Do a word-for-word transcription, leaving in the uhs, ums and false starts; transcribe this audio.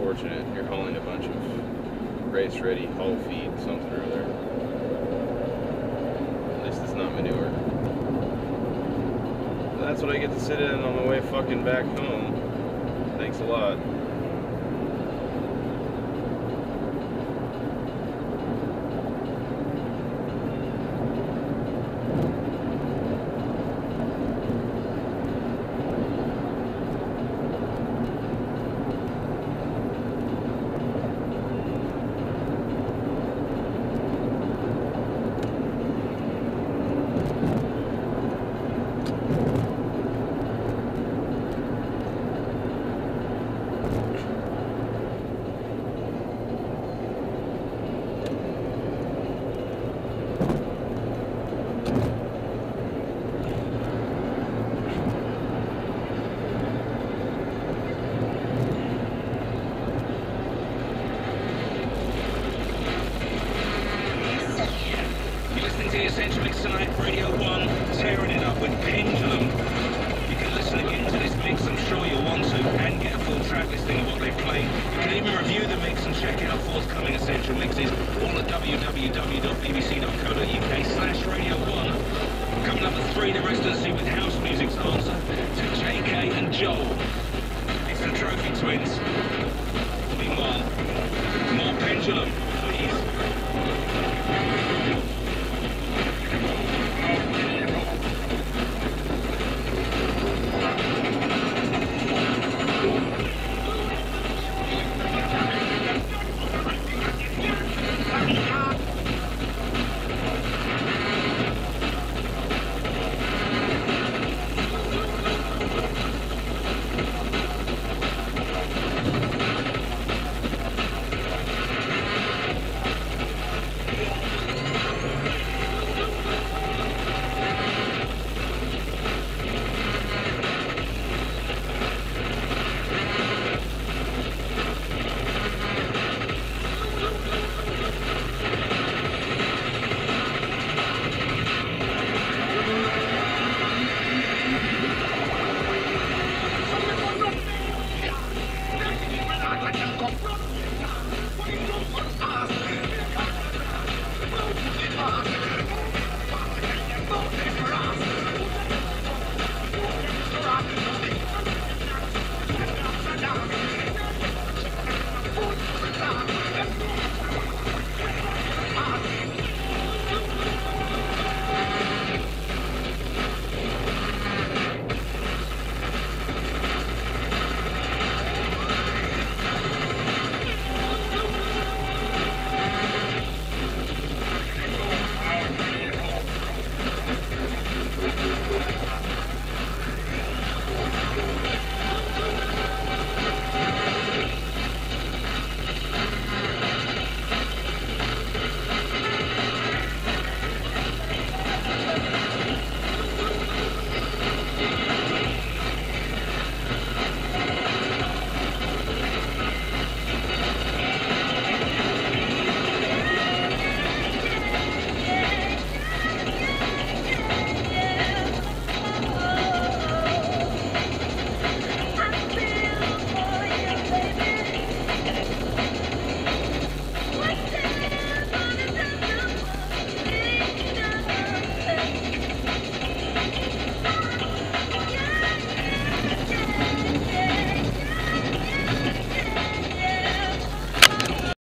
unfortunate. You're hauling a bunch of race-ready hull feed, something or other. At least it's not manure. That's what I get to sit in on my way fucking back home. Thanks a lot. Radio one, tearing it up with Pendulum. You can listen again to this mix, I'm sure you'll want to, and get a full track listing of what they play. You can even review the mix and check out forthcoming Essential Mixes, all at w w w dot b b c dot co dot u k slash radio one. Coming up at three, the residency with house music's answer to J K and Joel. It's the Trophy Twins.